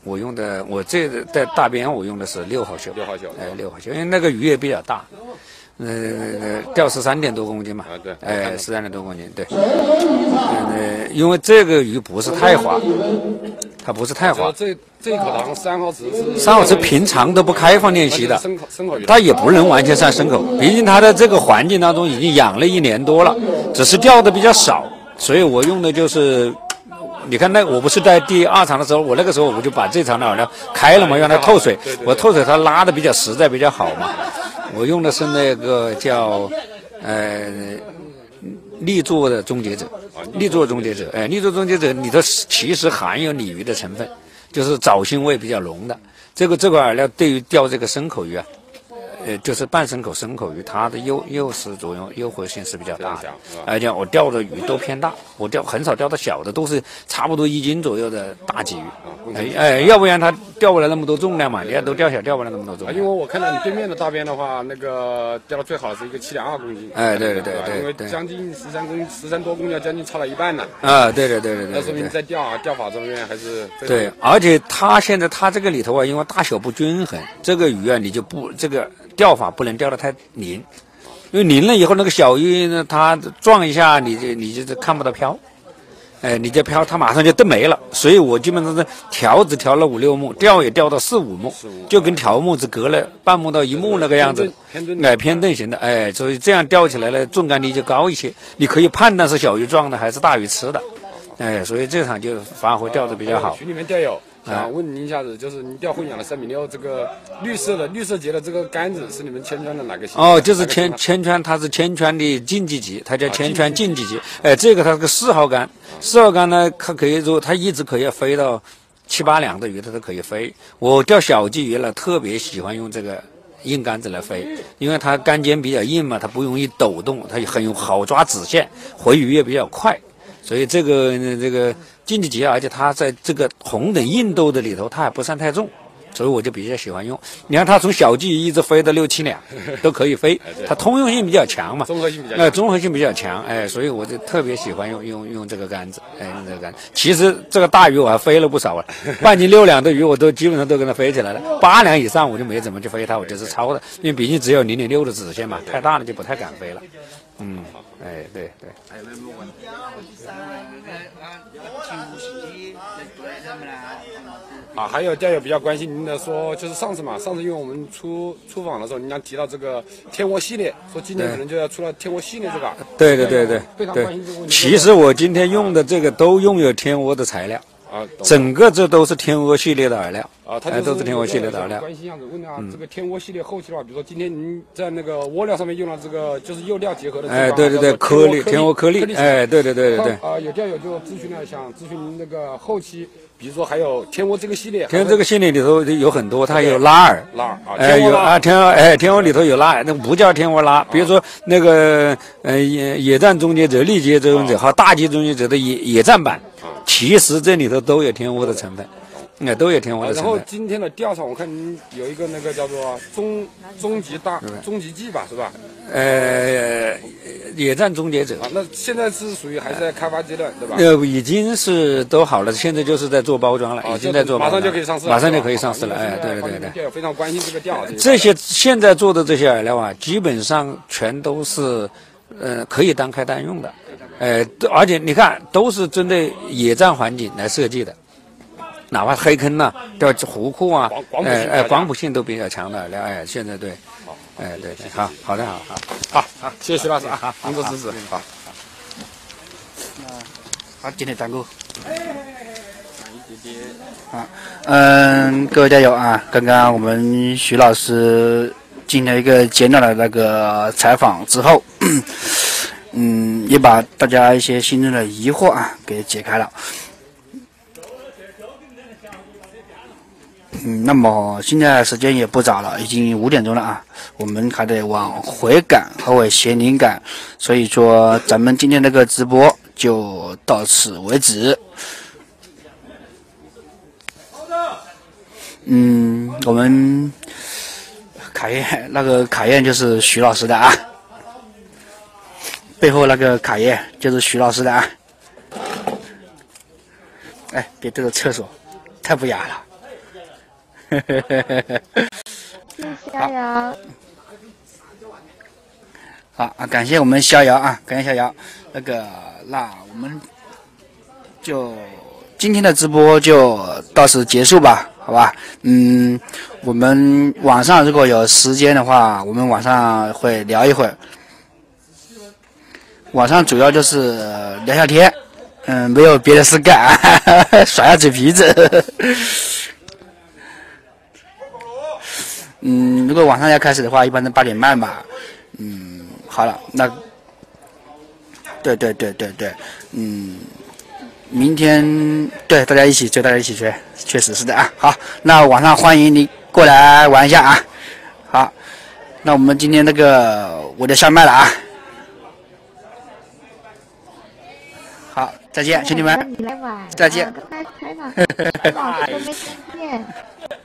我这在大边我用的是6号锈 ，6号锈， 哎，6号锈，因为那个鱼也比较大，钓13点多公斤嘛， 对， 哎，13点多公斤，对，因为这个鱼不是太滑，它不是太滑。 这一口塘3号池是 3号池平常都不开放练习的， 生口鱼， 它也不能完全算生口，毕竟它的这个环境当中已经养了1年多了，只是钓的比较少，所以我用的就是。你看我不是在第2场的时候，我那个时候我就把这场的饵料开了嘛，让它透水。我透水它拉的比较实在，比较好嘛。我用的是那个叫力作的终结者，力作终结者，力作终结者里头其实含有鲤鱼的成分，就是藻腥味比较浓的。这个饵料对于钓这个生口鱼啊。就是半生口生口鱼，它的诱食作用、诱惑性是比较大的。而且我钓的鱼都偏大，我很少钓的小的，都是差不多1斤左右的大鲫鱼。要不然它钓不来那么多重量嘛，人家都钓小，钓不来那么多重量。 因为我看到你对面的大边的话，那个钓的最好是一个7.2公斤。 对， 因为将近13多公斤，将近超了一半呢。 对。 那说明在钓法这方面还是对，而且它现在它这个里头啊，因为大小不均衡，这个鱼啊你就不这个。钓法不能钓得太拧，因为拧了以后那个小鱼呢，它撞一下你就看不到漂，你这漂它马上就蹬没了。所以我基本上是调只调了5、6目，钓也钓到4、5目，就跟条目只隔了半目到1目那个样子，偏蹬型的，所以这样钓起来呢重感力就高一些，你可以判断是小鱼撞的还是大鱼吃的，所以这场就发挥钓得比较好。 群里面钓友。想问您一下子，就是您钓混养的3.6米，这个绿色节的这个杆子是你们千川的哪个型？ 就是千川，它是千川的竞技级，它叫千川竞技级。这个它是个4号杆，4号杆呢，它可以说它一直可以飞到7、8两的鱼，它都可以飞。我钓小鲫鱼了，特别喜欢用这个硬杆子来飞，因为它杆尖比较硬嘛，它不容易抖动，它很好抓子线，回鱼也比较快。所以这个竞技级，而且它在这个红等硬豆的里头，它还不算太重，所以我就比较喜欢用。你看它从小鲫鱼一直飞到6、7两都可以飞，它通用性比较强嘛，综合性比较强，所以我就特别喜欢用这个杆子，用这个杆子。其实这个大鱼我还飞了不少了，半斤6两的鱼我都基本上都跟它飞起来了，8两以上我就没怎么去飞它，我就是超的，因为毕竟只有0.6的子线嘛，太大了就不太敢飞了。对。 还有钓友比较关心您的说，就是上次因为我们出访的时候，您提到这个天窝系列，说今年可能就要出了天窝系列这个。 对， 非常关心这个问题。 其实我今天用的这个都拥有天窝的材料。整个这都是天窝系列的饵料它都是天窝系列的饵料。 关心一下子问这个天窝系列后期的话，比如说今天您在那个窝料上面用了这个就是釉料结合的对，颗粒天窝颗粒，对。 有钓友就想咨询您那个后期，比如说还有天窝这个系列， 天窝这个系列里头有很多，它有拉饵，天窝里头有拉饵，那不叫天窝拉，比如说那个野战终结者、力节终结者和大鲫终结者的野战版。其实这里头都有天窝的成分，都有天窝的成分。 然后今天的钓场，我看您有一个那个叫做终极技吧，是吧？ 野战终结者。 那现在是属于还是在开发阶段，对吧？ 已经是都好了，现在就是在做包装了，已经在做包装， 马上就可以上市了。 马上就可以上市了，对。 钓友非常关心这个钓。 这些现在做的这些饵料啊，基本上全都是可以单开单用的。而且你看，都是针对野战环境来设计的，哪怕黑坑呐、钓湖库啊，广谱性都比较强的饵料，现在对，对，好的， 好，谢谢徐老师啊，工作支持，好， 好，今天单购。 各位钓友啊，刚刚我们徐老师进了一个简短的那个采访之后。也把大家一些心中的疑惑给解开了。那么现在时间也不早了，已经5点钟了我们还得往回赶和往咸宁赶，所以说咱们今天这个直播就到此为止。我们那个卡宴就是徐老师的背后那个卡宴就是徐老师的别对着厕所，太不雅了。 谢谢逍遥。 好啊，感谢我们逍遥啊，感谢逍遥。那我们就今天的直播就到此结束吧，好吧？我们晚上如果有时间的话，我们晚上会聊一会儿。晚上主要就是聊聊天，没有别的事干，耍下嘴皮子。如果晚上要开始的话，一般是8点半吧。好了，那对，明天对大家一起追，确实是的啊。好，那晚上欢迎你过来玩一下啊。好，那我们今天我就下麦了啊。好，再见，兄弟们。 你来玩。 再见。 刚才采访老师都没看见。